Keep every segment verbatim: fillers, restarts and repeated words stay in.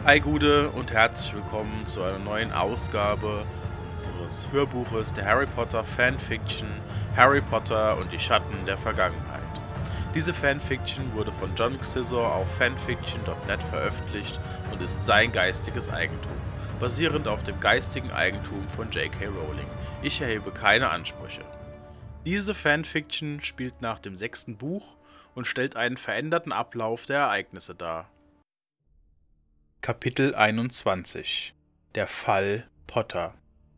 Hi Gude und herzlich willkommen zu einer neuen Ausgabe unseres Hörbuches der Harry Potter Fanfiction Harry Potter und die Schatten der Vergangenheit. Diese Fanfiction wurde von John Xizor auf fanfiction punkt net veröffentlicht und ist sein geistiges Eigentum, basierend auf dem geistigen Eigentum von J K Rowling. Ich erhebe keine Ansprüche. Diese Fanfiction spielt nach dem sechsten Buch und stellt einen veränderten Ablauf der Ereignisse dar. Kapitel einundzwanzig – Der Fall Potter.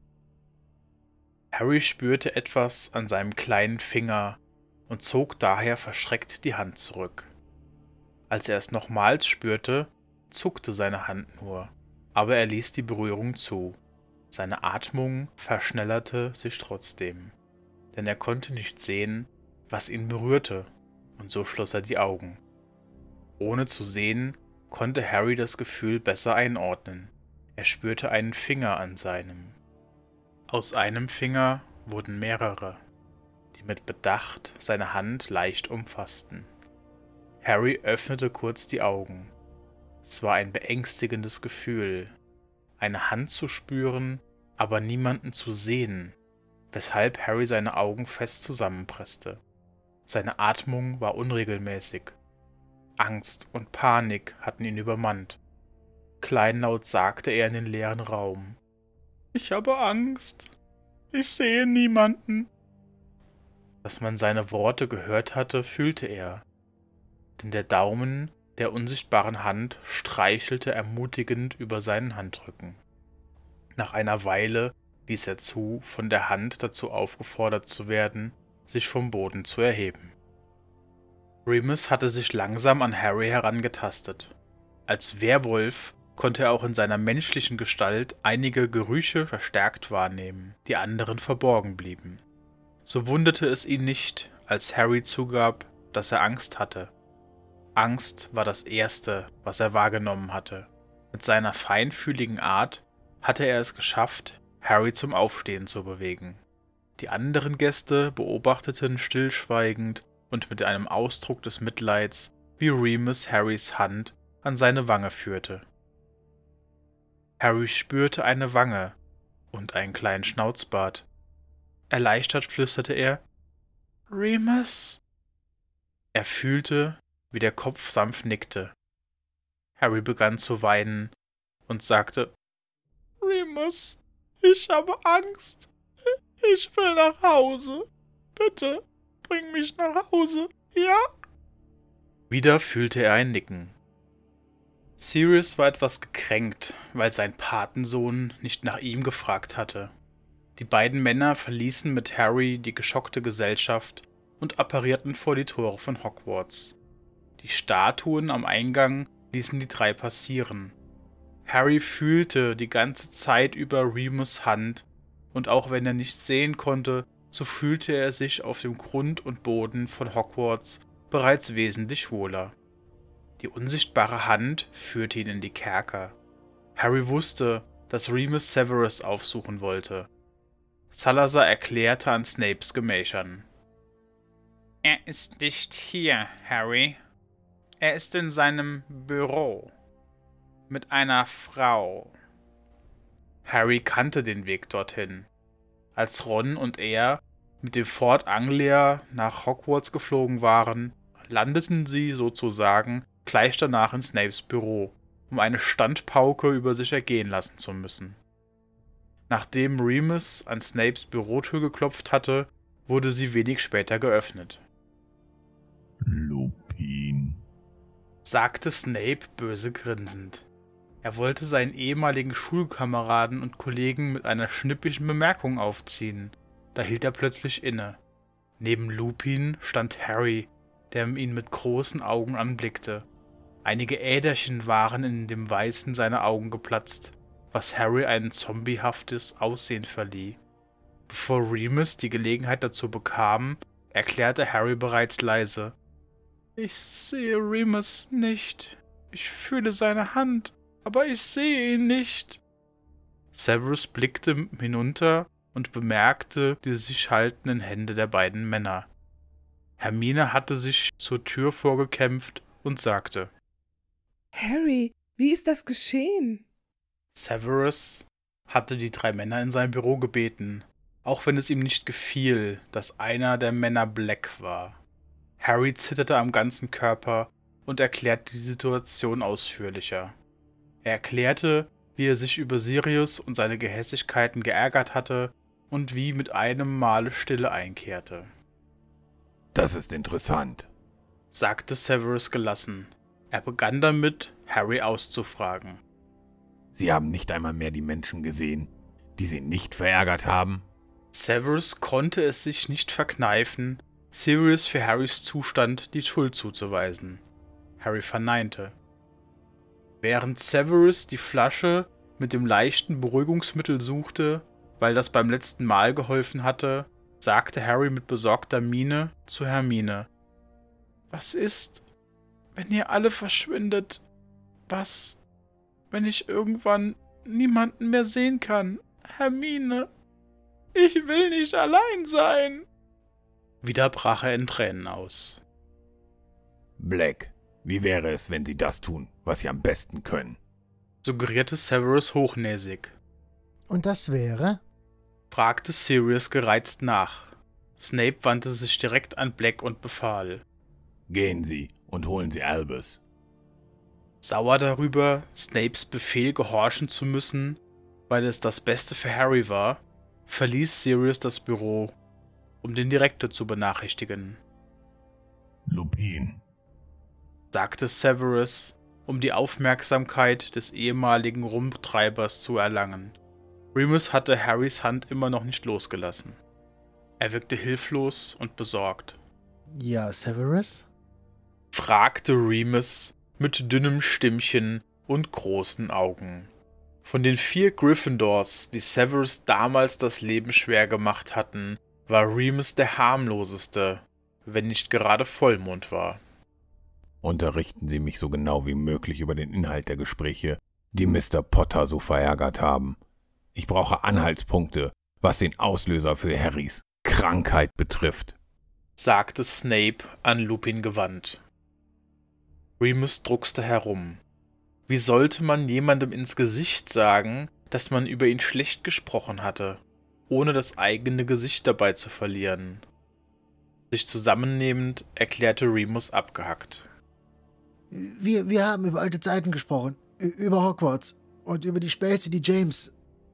Harry spürte etwas an seinem kleinen Finger und zog daher verschreckt die Hand zurück. Als er es nochmals spürte, zuckte seine Hand nur, aber er ließ die Berührung zu. Seine Atmung verschnellerte sich trotzdem, denn er konnte nicht sehen, was ihn berührte, und so schloss er die Augen. Ohne zu sehen, konnte Harry das Gefühl besser einordnen. Er spürte einen Finger an seinem. Aus einem Finger wurden mehrere, die mit Bedacht seine Hand leicht umfassten. Harry öffnete kurz die Augen. Es war ein beängstigendes Gefühl, eine Hand zu spüren, aber niemanden zu sehen, weshalb Harry seine Augen fest zusammenpresste. Seine Atmung war unregelmäßig. Angst und Panik hatten ihn übermannt. Kleinlaut sagte er in den leeren Raum: »Ich habe Angst. Ich sehe niemanden.« Dass man seine Worte gehört hatte, fühlte er, denn der Daumen der unsichtbaren Hand streichelte ermutigend über seinen Handrücken. Nach einer Weile ließ er zu, von der Hand dazu aufgefordert zu werden, sich vom Boden zu erheben. Remus hatte sich langsam an Harry herangetastet. Als Werwolf konnte er auch in seiner menschlichen Gestalt einige Gerüche verstärkt wahrnehmen, die anderen verborgen blieben. So wunderte es ihn nicht, als Harry zugab, dass er Angst hatte. Angst war das Erste, was er wahrgenommen hatte. Mit seiner feinfühligen Art hatte er es geschafft, Harry zum Aufstehen zu bewegen. Die anderen Gäste beobachteten stillschweigend und mit einem Ausdruck des Mitleids, wie Remus Harrys Hand an seine Wange führte. Harry spürte eine Wange und einen kleinen Schnauzbart. Erleichtert flüsterte er: »Remus?« Er fühlte, wie der Kopf sanft nickte. Harry begann zu weinen und sagte: »Remus, ich habe Angst. Ich will nach Hause. Bitte, bring mich nach Hause, ja?« Wieder fühlte er ein Nicken. Sirius war etwas gekränkt, weil sein Patensohn nicht nach ihm gefragt hatte. Die beiden Männer verließen mit Harry die geschockte Gesellschaft und apparierten vor die Tore von Hogwarts. Die Statuen am Eingang ließen die drei passieren. Harry fühlte die ganze Zeit über Remus' Hand, und auch wenn er nichts sehen konnte, so fühlte er sich auf dem Grund und Boden von Hogwarts bereits wesentlich wohler. Die unsichtbare Hand führte ihn in die Kerker. Harry wusste, dass Remus Severus aufsuchen wollte. Salazar erklärte an Snapes Gemächern: »Er ist nicht hier, Harry. Er ist in seinem Büro. Mit einer Frau.« Harry kannte den Weg dorthin. Als Ron und er mit dem Fort Anglia nach Hogwarts geflogen waren, landeten sie sozusagen gleich danach in Snapes Büro, um eine Standpauke über sich ergehen lassen zu müssen. Nachdem Remus an Snapes Bürotür geklopft hatte, wurde sie wenig später geöffnet. »Lupin«, sagte Snape böse grinsend. Er wollte seinen ehemaligen Schulkameraden und Kollegen mit einer schnippischen Bemerkung aufziehen. Da hielt er plötzlich inne. Neben Lupin stand Harry, der ihn mit großen Augen anblickte. Einige Äderchen waren in dem Weißen seiner Augen geplatzt, was Harry ein zombiehaftes Aussehen verlieh. Bevor Remus die Gelegenheit dazu bekam, erklärte Harry bereits leise: »Ich sehe Remus nicht. Ich fühle seine Hand, aber ich sehe ihn nicht.« Severus blickte hinunter und bemerkte die sich haltenden Hände der beiden Männer. Hermine hatte sich zur Tür vorgekämpft und sagte: »Harry, Wie ist das geschehen? Severus hatte die drei Männer in sein Büro gebeten, auch wenn es ihm nicht gefiel, dass einer der Männer Black war. Harry zitterte am ganzen Körper und erklärte die Situation ausführlicher. Er erklärte, wie er sich über Sirius und seine Gehässigkeiten geärgert hatte und wie mit einem Male Stille einkehrte. Das ist interessant, sagte Severus gelassen. Er begann damit, Harry auszufragen. Sie haben nicht einmal mehr die Menschen gesehen, die Sie nicht verärgert haben? Severus konnte es sich nicht verkneifen, Sirius für Harrys Zustand die Schuld zuzuweisen. Harry verneinte. Während Severus die Flasche mit dem leichten Beruhigungsmittel suchte, weil das beim letzten Mal geholfen hatte, sagte Harry mit besorgter Miene zu Hermine. Was ist, wenn ihr alle verschwindet? Was, wenn ich irgendwann niemanden mehr sehen kann? Hermine, ich will nicht allein sein. Wieder brach er in Tränen aus. Black, wie wäre es, wenn Sie das tun, was Sie am besten können? Suggerierte Severus hochnäsig. Und das wäre? Fragte Sirius gereizt nach. Snape wandte sich direkt an Black und befahl. Gehen Sie und holen Sie Albus. Sauer darüber, Snapes Befehl gehorchen zu müssen, weil es das Beste für Harry war, verließ Sirius das Büro, um den Direktor zu benachrichtigen. Lupin, sagte Severus, um die Aufmerksamkeit des ehemaligen Rumtreibers zu erlangen. Remus hatte Harrys Hand immer noch nicht losgelassen. Er wirkte hilflos und besorgt. Ja, Severus? Fragte Remus mit dünnem Stimmchen und großen Augen. Von den vier Gryffindors, die Severus damals das Leben schwer gemacht hatten, war Remus der harmloseste, wenn nicht gerade Vollmond war. Unterrichten Sie mich so genau wie möglich über den Inhalt der Gespräche, die Mister Potter so verärgert haben. Ich brauche Anhaltspunkte, was den Auslöser für Harrys Krankheit betrifft, sagte Snape an Lupin gewandt. Remus druckste herum. Wie sollte man jemandem ins Gesicht sagen, dass man über ihn schlecht gesprochen hatte, ohne das eigene Gesicht dabei zu verlieren? Sich zusammennehmend erklärte Remus abgehackt. Wir, wir haben über alte Zeiten gesprochen, über Hogwarts und über die Späße, die James...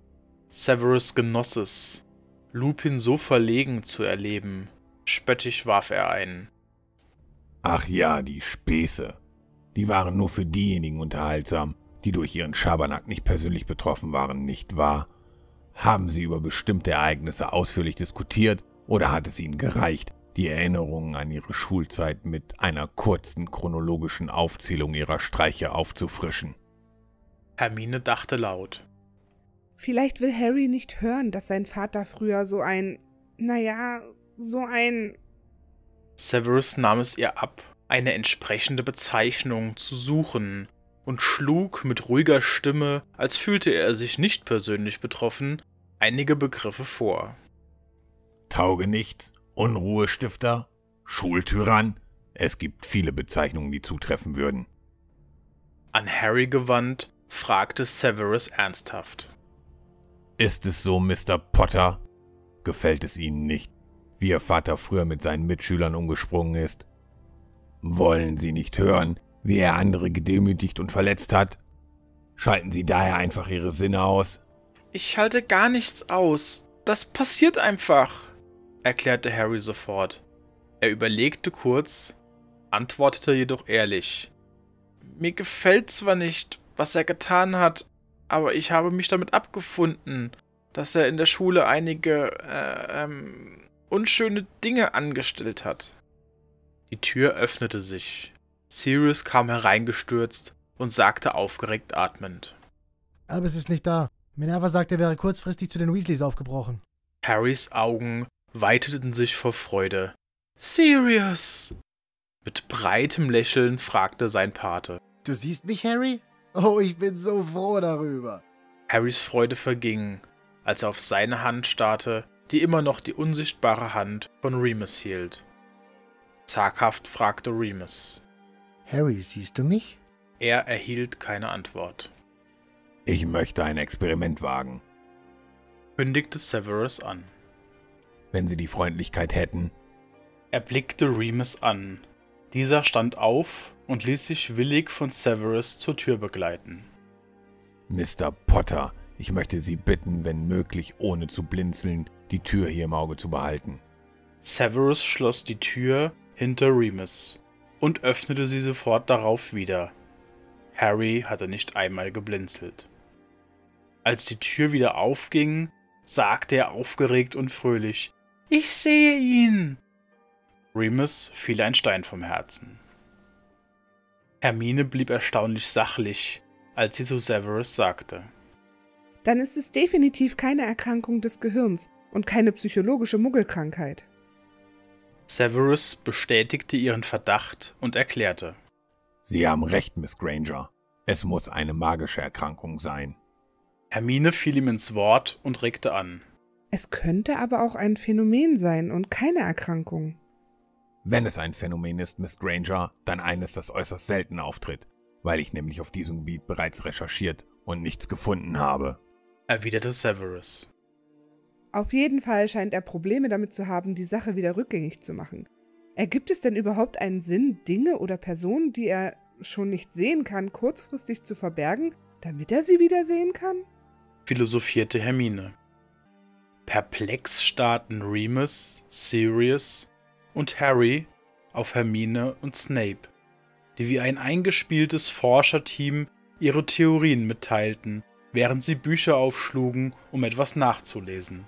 Severus genoss es, Lupin so verlegen zu erleben. Spöttisch warf er ein. Ach ja, die Späße. Die waren nur für diejenigen unterhaltsam, die durch ihren Schabernack nicht persönlich betroffen waren, nicht wahr? Haben Sie über bestimmte Ereignisse ausführlich diskutiert oder hat es Ihnen gereicht, die Erinnerungen an Ihre Schulzeit mit einer kurzen chronologischen Aufzählung Ihrer Streiche aufzufrischen? Hermine dachte laut. Vielleicht will Harry nicht hören, dass sein Vater früher so ein, naja, so ein... Severus nahm es ihr ab, eine entsprechende Bezeichnung zu suchen und schlug mit ruhiger Stimme, als fühlte er sich nicht persönlich betroffen, einige Begriffe vor. Taugenichts, Unruhestifter, Schultyrann, es gibt viele Bezeichnungen, die zutreffen würden. An Harry gewandt, fragte Severus ernsthaft. Ist es so, Mister Potter? Gefällt es Ihnen nicht, wie Ihr Vater früher mit seinen Mitschülern umgesprungen ist? Wollen Sie nicht hören, wie er andere gedemütigt und verletzt hat? Schalten Sie daher einfach Ihre Sinne aus? Ich halte gar nichts aus. Das passiert einfach, erklärte Harry sofort. Er überlegte kurz, antwortete jedoch ehrlich. Mir gefällt zwar nicht, was er getan hat, aber ich habe mich damit abgefunden, dass er in der Schule einige äh, ähm, unschöne Dinge angestellt hat. Die Tür öffnete sich. Sirius kam hereingestürzt und sagte aufgeregt atmend. Albus ist nicht da. Minerva sagt, er wäre kurzfristig zu den Weasleys aufgebrochen. Harrys Augen weiteten sich vor Freude. Sirius! Mit breitem Lächeln fragte sein Pate. Du siehst mich, Harry? Oh, ich bin so froh darüber. Harrys Freude verging, als er auf seine Hand starrte, die immer noch die unsichtbare Hand von Remus hielt. Zaghaft fragte Remus. Harry, siehst du mich? Er erhielt keine Antwort. Ich möchte ein Experiment wagen. Kündigte Severus an. Wenn Sie die Freundlichkeit hätten. Er blickte Remus an. Dieser stand auf und ließ sich willig von Severus zur Tür begleiten. Mister Potter, ich möchte Sie bitten, wenn möglich, ohne zu blinzeln, die Tür hier im Auge zu behalten. Severus schloss die Tür hinter Remus und öffnete sie sofort darauf wieder. Harry hatte nicht einmal geblinzelt. Als die Tür wieder aufging, sagte er aufgeregt und fröhlich: »Ich sehe ihn!« Remus fiel ein Stein vom Herzen. Hermine blieb erstaunlich sachlich, als sie zu Severus sagte: Dann ist es definitiv keine Erkrankung des Gehirns und keine psychologische Muggelkrankheit. Severus bestätigte ihren Verdacht und erklärte: Sie haben recht, Miss Granger. Es muss eine magische Erkrankung sein. Hermine fiel ihm ins Wort und regte an: Es könnte aber auch ein Phänomen sein und keine Erkrankung. Wenn es ein Phänomen ist, Miss Granger, dann eines, das äußerst selten auftritt, weil ich nämlich auf diesem Gebiet bereits recherchiert und nichts gefunden habe, erwiderte Severus. Auf jeden Fall scheint er Probleme damit zu haben, die Sache wieder rückgängig zu machen. Ergibt es denn überhaupt einen Sinn, Dinge oder Personen, die er schon nicht sehen kann, kurzfristig zu verbergen, damit er sie wieder sehen kann? Philosophierte Hermine. Perplex starrten Remus, Sirius und Harry auf Hermine und Snape, die wie ein eingespieltes Forscherteam ihre Theorien mitteilten, während sie Bücher aufschlugen, um etwas nachzulesen.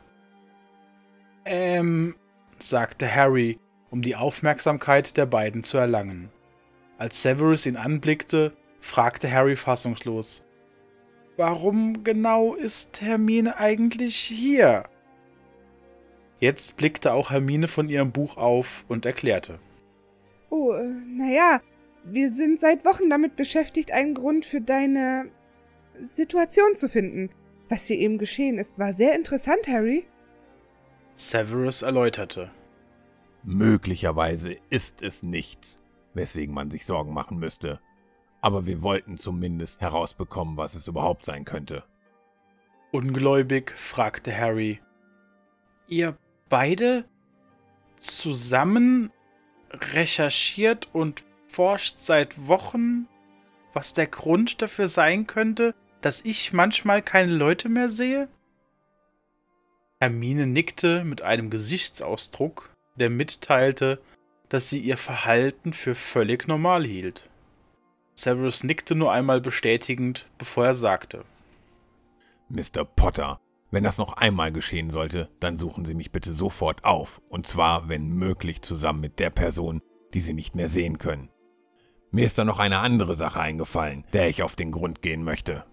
Ähm, sagte Harry, um die Aufmerksamkeit der beiden zu erlangen. Als Severus ihn anblickte, fragte Harry fassungslos: »Warum genau ist Hermine eigentlich hier?« Jetzt blickte auch Hermine von ihrem Buch auf und erklärte: Oh, äh, naja, wir sind seit Wochen damit beschäftigt, einen Grund für deine Situation zu finden. Was hier eben geschehen ist, war sehr interessant, Harry. Severus erläuterte: Möglicherweise ist es nichts, weswegen man sich Sorgen machen müsste. Aber wir wollten zumindest herausbekommen, was es überhaupt sein könnte. Ungläubig fragte Harry: Ihr beide zusammen recherchiert und forscht seit Wochen, was der Grund dafür sein könnte, dass ich manchmal keine Leute mehr sehe? Hermine nickte mit einem Gesichtsausdruck, der mitteilte, dass sie ihr Verhalten für völlig normal hielt. Severus nickte nur einmal bestätigend, bevor er sagte: Mister Potter, wenn das noch einmal geschehen sollte, dann suchen Sie mich bitte sofort auf, und zwar, wenn möglich, zusammen mit der Person, die Sie nicht mehr sehen können. Mir ist da noch eine andere Sache eingefallen, der ich auf den Grund gehen möchte.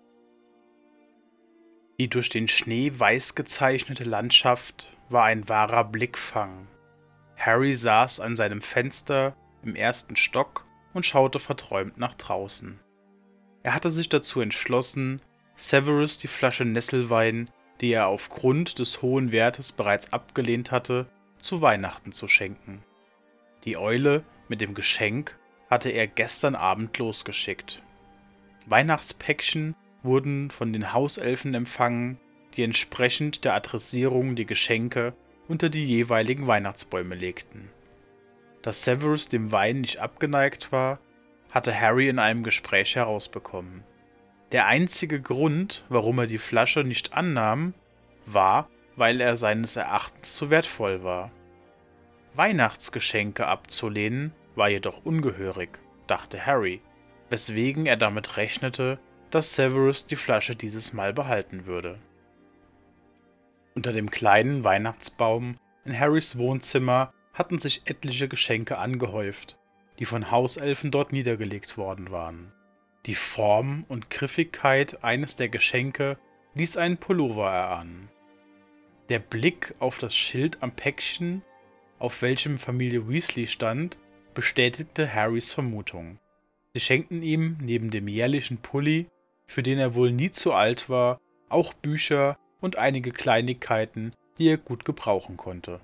Die durch den Schnee weiß gezeichnete Landschaft war ein wahrer Blickfang. Harry saß an seinem Fenster im ersten Stock und schaute verträumt nach draußen. Er hatte sich dazu entschlossen, Severus die Flasche Nesselwein, die er aufgrund des hohen Wertes bereits abgelehnt hatte, zu Weihnachten zu schenken. Die Eule mit dem Geschenk hatte er gestern Abend losgeschickt. Weihnachtspäckchen wurden von den Hauselfen empfangen, die entsprechend der Adressierung die Geschenke unter die jeweiligen Weihnachtsbäume legten. Dass Severus dem Wein nicht abgeneigt war, hatte Harry in einem Gespräch herausbekommen. Der einzige Grund, warum er die Flasche nicht annahm, war, weil er seines Erachtens zu wertvoll war. Weihnachtsgeschenke abzulehnen war jedoch ungehörig, dachte Harry, weswegen er damit rechnete, dass Severus die Flasche dieses Mal behalten würde. Unter dem kleinen Weihnachtsbaum in Harrys Wohnzimmer hatten sich etliche Geschenke angehäuft, die von Hauselfen dort niedergelegt worden waren. Die Form und Griffigkeit eines der Geschenke ließ einen Pullover erahnen. Der Blick auf das Schild am Päckchen, auf welchem Familie Weasley stand, bestätigte Harrys Vermutung. Sie schenkten ihm neben dem jährlichen Pulli, für den er wohl nie zu alt war, auch Bücher und einige Kleinigkeiten, die er gut gebrauchen konnte.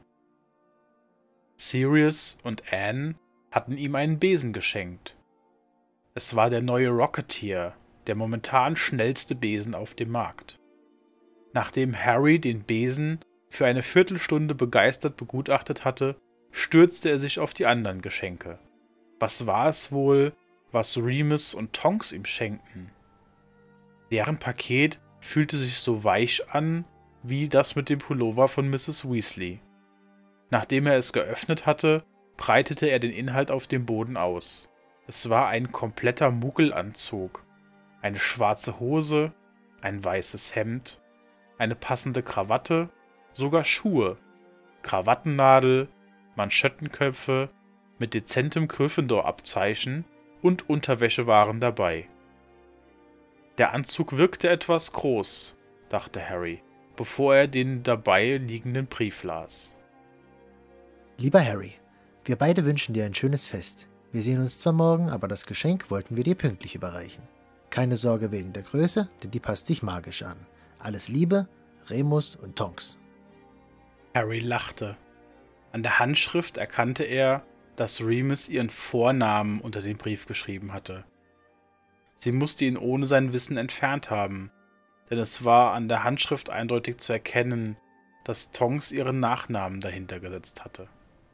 Sirius und Anne hatten ihm einen Besen geschenkt. Es war der neue Rocketeer, der momentan schnellste Besen auf dem Markt. Nachdem Harry den Besen für eine Viertelstunde begeistert begutachtet hatte, stürzte er sich auf die anderen Geschenke. Was war es wohl, was Remus und Tonks ihm schenkten? Deren Paket fühlte sich so weich an wie das mit dem Pullover von Misses Weasley. Nachdem er es geöffnet hatte, breitete er den Inhalt auf dem Boden aus. Es war ein kompletter Muggelanzug, eine schwarze Hose, ein weißes Hemd, eine passende Krawatte, sogar Schuhe, Krawattennadel, Manschettenköpfe mit dezentem Gryffindor-Abzeichen und Unterwäsche waren dabei. Der Anzug wirkte etwas groß, dachte Harry, bevor er den dabei liegenden Brief las. Lieber Harry, wir beide wünschen dir ein schönes Fest. Wir sehen uns zwar morgen, aber das Geschenk wollten wir dir pünktlich überreichen. Keine Sorge wegen der Größe, denn die passt sich magisch an. Alles Liebe, Remus und Tonks. Harry lachte. An der Handschrift erkannte er, dass Remus ihren Vornamen unter den Brief geschrieben hatte. Sie musste ihn ohne sein Wissen entfernt haben, denn es war an der Handschrift eindeutig zu erkennen, dass Tonks ihren Nachnamen dahinter gesetzt hatte.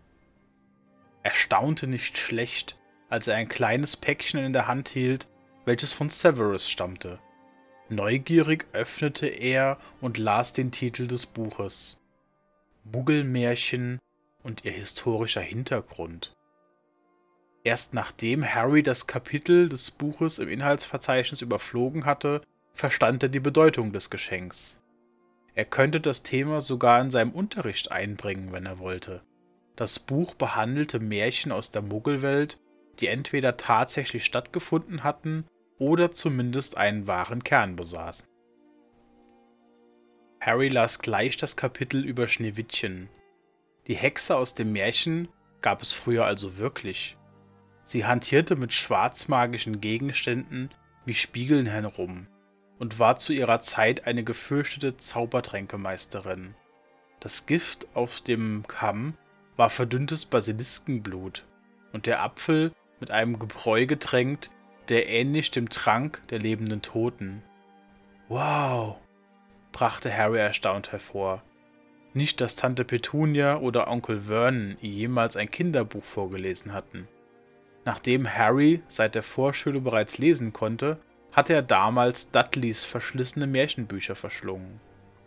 Er staunte nicht schlecht, als er ein kleines Päckchen in der Hand hielt, welches von Severus stammte. Neugierig öffnete er und las den Titel des Buches: Muggelmärchen und ihr historischer Hintergrund. Erst nachdem Harry das Kapitel des Buches im Inhaltsverzeichnis überflogen hatte, verstand er die Bedeutung des Geschenks. Er könnte das Thema sogar in seinem Unterricht einbringen, wenn er wollte. Das Buch behandelte Märchen aus der Muggelwelt, die entweder tatsächlich stattgefunden hatten oder zumindest einen wahren Kern besaßen. Harry las gleich das Kapitel über Schneewittchen. Die Hexe aus dem Märchen gab es früher also wirklich. Sie hantierte mit schwarzmagischen Gegenständen wie Spiegeln herum und war zu ihrer Zeit eine gefürchtete Zaubertränkemeisterin. Das Gift auf dem Kamm war verdünntes Basiliskenblut und der Apfel mit einem Gebräu getränkt, der ähnlich dem Trank der lebenden Toten. »Wow«, brachte Harry erstaunt hervor. Nicht, dass Tante Petunia oder Onkel Vernon ihr jemals ein Kinderbuch vorgelesen hatten. Nachdem Harry seit der Vorschule bereits lesen konnte, hatte er damals Dudleys verschlissene Märchenbücher verschlungen.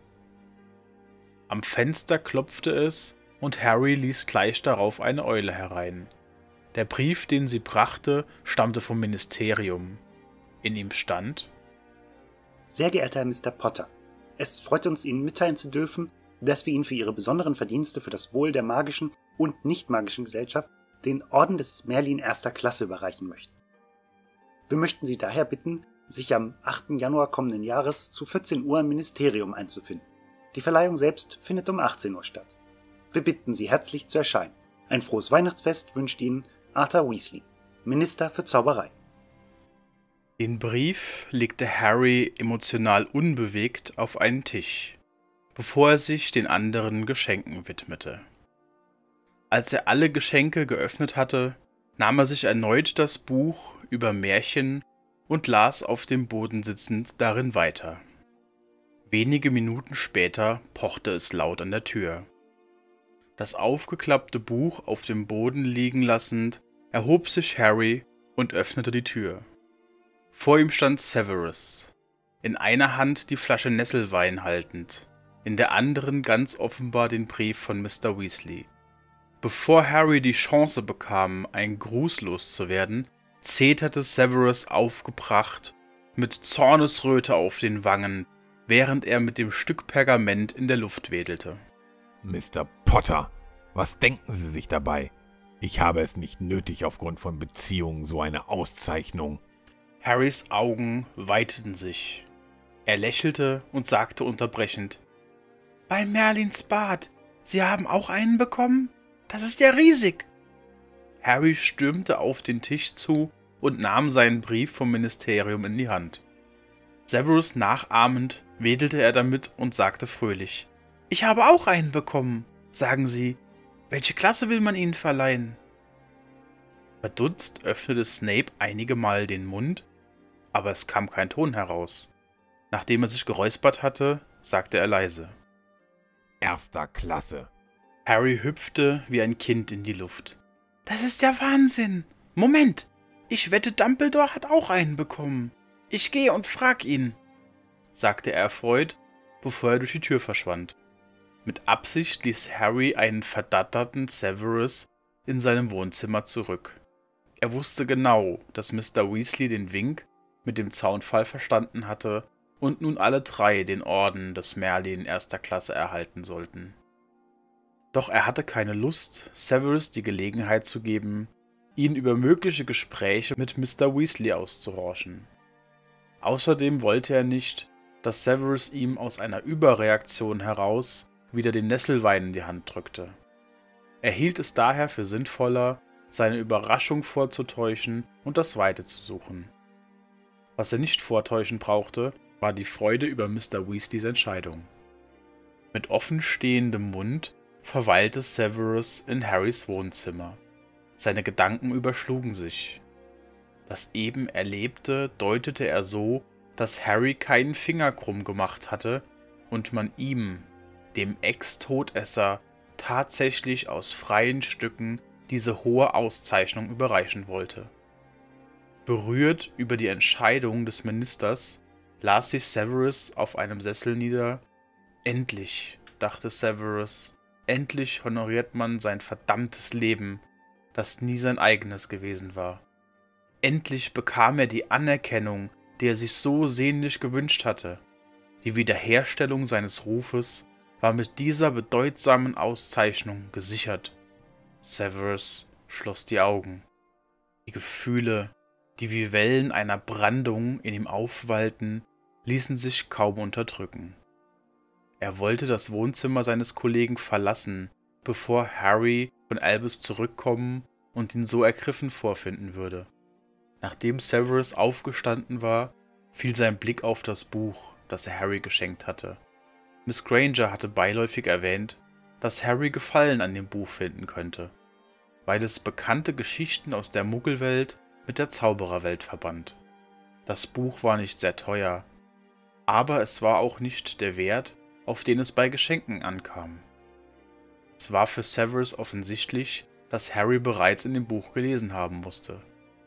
Am Fenster klopfte es und Harry ließ gleich darauf eine Eule herein. Der Brief, den sie brachte, stammte vom Ministerium. In ihm stand: Sehr geehrter Herr Mister Potter, es freut uns, Ihnen mitteilen zu dürfen, dass wir Ihnen für Ihre besonderen Verdienste für das Wohl der magischen und nicht-magischen Gesellschaft den Orden des Merlin erster Klasse überreichen möchten. Wir möchten Sie daher bitten, sich am achten Januar kommenden Jahres zu vierzehn Uhr im Ministerium einzufinden. Die Verleihung selbst findet um achtzehn Uhr statt. Wir bitten Sie herzlich zu erscheinen. Ein frohes Weihnachtsfest wünscht Ihnen Arthur Weasley, Minister für Zauberei. Den Brief legte Harry emotional unbewegt auf einen Tisch, bevor er sich den anderen Geschenken widmete. Als er alle Geschenke geöffnet hatte, nahm er sich erneut das Buch über Märchen und las auf dem Boden sitzend darin weiter. Wenige Minuten später pochte es laut an der Tür. Das aufgeklappte Buch auf dem Boden liegen lassend, erhob sich Harry und öffnete die Tür. Vor ihm stand Severus, in einer Hand die Flasche Nesselwein haltend, in der anderen ganz offenbar den Brief von Mister Weasley. Bevor Harry die Chance bekam, einen Gruß loszuwerden, zeterte Severus aufgebracht, mit Zornesröte auf den Wangen, während er mit dem Stück Pergament in der Luft wedelte. Mister Potter, was denken Sie sich dabei? Ich habe es nicht nötig, aufgrund von Beziehungen so eine Auszeichnung. Harrys Augen weiteten sich. Er lächelte und sagte unterbrechend: »Bei Merlins Bad. Sie haben auch einen bekommen? Das ist ja riesig!« Harry stürmte auf den Tisch zu und nahm seinen Brief vom Ministerium in die Hand. Severus nachahmend wedelte er damit und sagte fröhlich: »Ich habe auch einen bekommen. Sagen Sie, welche Klasse will man Ihnen verleihen?« Verdutzt öffnete Snape einige Mal den Mund, aber es kam kein Ton heraus. Nachdem er sich geräuspert hatte, sagte er leise: Erster Klasse. Harry hüpfte wie ein Kind in die Luft. »Das ist ja Wahnsinn! Moment! Ich wette, Dumbledore hat auch einen bekommen. Ich gehe und frag ihn«, sagte er erfreut, bevor er durch die Tür verschwand. Mit Absicht ließ Harry einen verdatterten Severus in seinem Wohnzimmer zurück. Er wusste genau, dass Mister Weasley den Wink mit dem Zaunpfahl verstanden hatte und nun alle drei den Orden des Merlin erster Klasse erhalten sollten. Doch er hatte keine Lust, Severus die Gelegenheit zu geben, ihn über mögliche Gespräche mit Mister Weasley auszurauschen. Außerdem wollte er nicht, dass Severus ihm aus einer Überreaktion heraus wieder den Nesselwein in die Hand drückte. Er hielt es daher für sinnvoller, seine Überraschung vorzutäuschen und das Weite zu suchen. Was er nicht vortäuschen brauchte, war die Freude über Mister Weasleys Entscheidung. Mit offenstehendem Mund verweilte Severus in Harrys Wohnzimmer. Seine Gedanken überschlugen sich. Das eben Erlebte deutete er so, dass Harry keinen Finger krumm gemacht hatte und man ihm, dem Ex-Todesser, tatsächlich aus freien Stücken diese hohe Auszeichnung überreichen wollte. Berührt über die Entscheidung des Ministers las sich Severus auf einem Sessel nieder. Endlich, dachte Severus, endlich honoriert man sein verdammtes Leben, das nie sein eigenes gewesen war. Endlich bekam er die Anerkennung, die er sich so sehnlich gewünscht hatte. Die Wiederherstellung seines Rufes war mit dieser bedeutsamen Auszeichnung gesichert. Severus schloss die Augen. Die Gefühle, die wie Wellen einer Brandung in ihm aufwallten, ließen sich kaum unterdrücken. Er wollte das Wohnzimmer seines Kollegen verlassen, bevor Harry von Albus zurückkommen und ihn so ergriffen vorfinden würde. Nachdem Severus aufgestanden war, fiel sein Blick auf das Buch, das er Harry geschenkt hatte. Miss Granger hatte beiläufig erwähnt, dass Harry Gefallen an dem Buch finden könnte, weil es bekannte Geschichten aus der Muggelwelt mit der Zaubererwelt verband. Das Buch war nicht sehr teuer, aber es war auch nicht der Wert, auf den es bei Geschenken ankam. Es war für Severus offensichtlich, dass Harry bereits in dem Buch gelesen haben musste.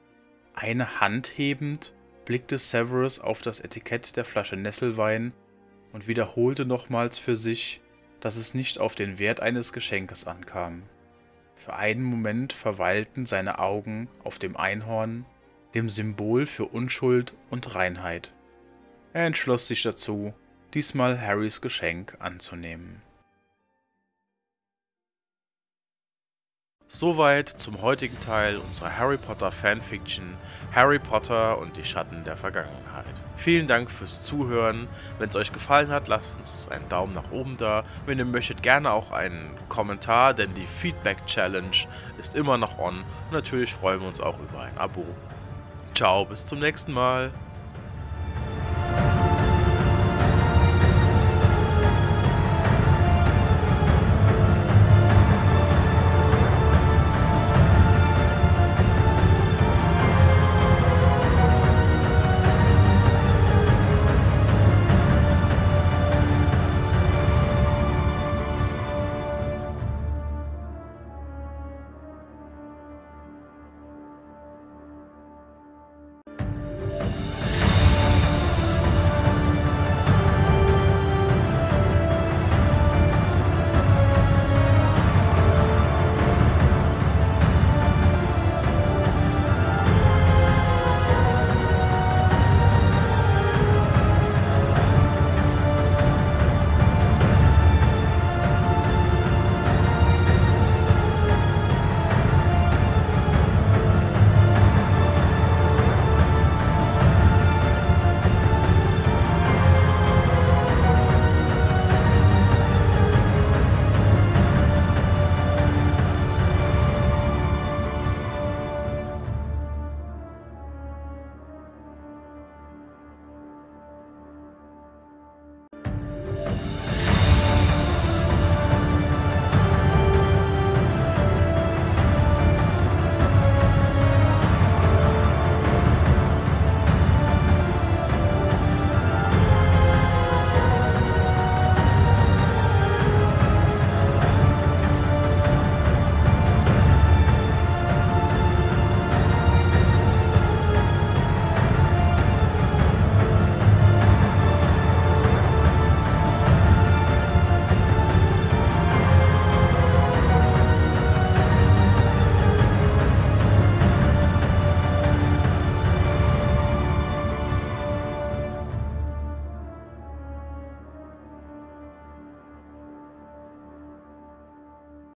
Eine Hand hebend blickte Severus auf das Etikett der Flasche Nesselwein und wiederholte nochmals für sich, dass es nicht auf den Wert eines Geschenkes ankam. Für einen Moment verweilten seine Augen auf dem Einhorn, dem Symbol für Unschuld und Reinheit. Er entschloss sich dazu, diesmal Harrys Geschenk anzunehmen. Soweit zum heutigen Teil unserer Harry Potter Fanfiction Harry Potter und die Schatten der Vergangenheit. Vielen Dank fürs Zuhören. Wenn es euch gefallen hat, lasst uns einen Daumen nach oben da. Wenn ihr möchtet, gerne auch einen Kommentar, denn die Feedback Challenge ist immer noch on. Und natürlich freuen wir uns auch über ein Abo. Ciao, bis zum nächsten Mal.